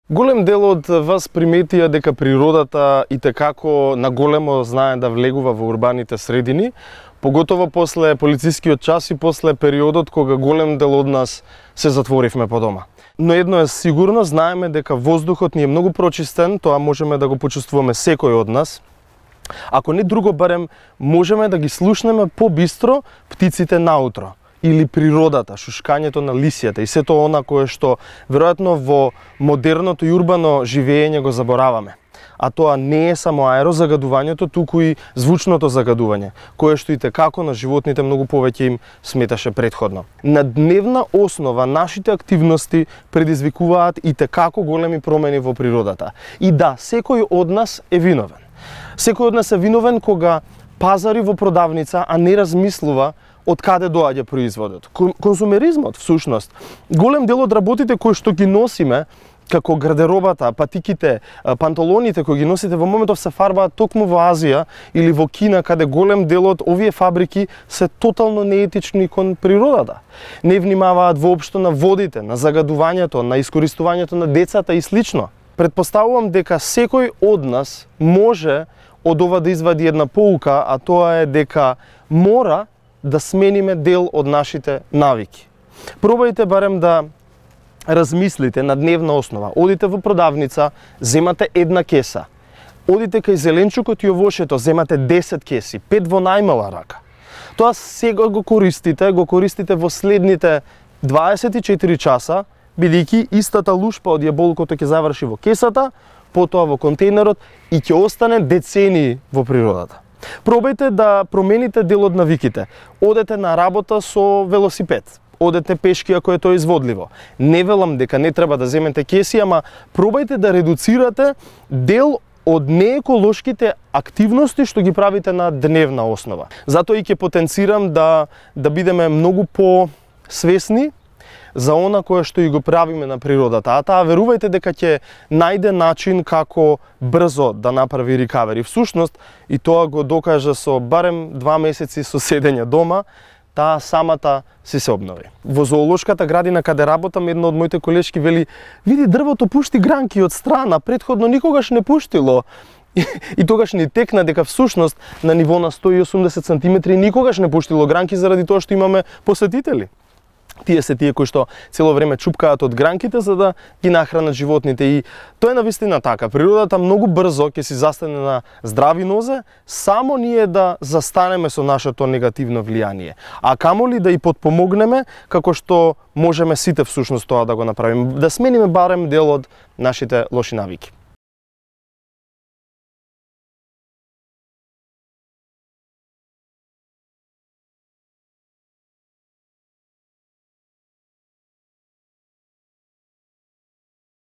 Голем дел од вас приметија дека природата итекако наголемо знае да влегува во урбаните средини, поготово после полицискиот час и после периодот кога голем дел од нас се затворивме по дома. Но едно е сигурно, знаеме дека воздухот ни е многу прочистен, тоа можеме да го почувствуваме секој од нас. Ако не друго, барем можеме да ги слушнеме побистро птиците наутро, или природата, шушкањето на лисијата и сето она кое што веројатно во модерното и урбано живење го забораваме. А тоа не е само аерозагадувањето, туку и звучното загадување, кое што итекако на животните многу повеќе им сметаше претходно. На дневна основа нашите активности предизвикуваат итекако големи промени во природата. И да, секој од нас е виновен. Секој од нас е виновен кога пазари во продавница, а не размислува од каде доаѓа производот. Консумеризмот, всушност, голем дел од работите кои што ги носиме, како гардеробата, патиките, панталоните кои ги носите во моментов се фарбаат токму во Азија или во Кина, каде голем дел од овие фабрики се тотално неетични кон природата. Не внимаваат воопшто на водите, на загадувањето, на искористувањето на децата и слично. Предпоставувам дека секој од нас може од ова да извади една поука, а тоа е дека мора да смениме дел од нашите навики. Пробајте барем да размислите на дневна основа. Одите во продавница, земате една кеса. Одите кај зеленчукот и овошето, земате 10 кеси, 5 во најмала рака. Тоа сега го користите во следните 24 часа, бидејќи истата лушпа од јаболкото ќе заврши во кесата, потоа во контейнерот и ќе остане децении во природата. Пробајте да промените дел од навиките. Одете на работа со велосипед. Одете пешки ако е тоа изводливо. Не велам дека не треба да земете кеси, ама пробајте да редуцирате дел од нееколошките активности што ги правите на дневна основа. Затоа и ќе потенцирам да бидеме многу по-свесни за она кое што и го правиме на природата. А таа верувајте дека ќе најде начин како брзо да направи рекавери. Всушност, и тоа го докажа со барем 2 месеци со седење дома, таа самата се обнови. Во зоолошката градина каде работам, една од моите колешки вели: "Види, дрвото пушти гранки од страна, претходно никогаш не пуштило." И тогаш ни текна дека всушност на ниво на 180 см никогаш не пуштило гранки заради тоа што имаме посетители. Тие се тие кои што цело време чупкаат од гранките за да ги нахранат животните, и тоа е навистина така. Природата многу брзо ќе си застане на здрави нозе, само ние да застанеме со нашето негативно влијание. А камоли да и потпомогнеме, како што можеме сите всушност тоа да го направиме, да смениме барем дел од нашите лоши навики.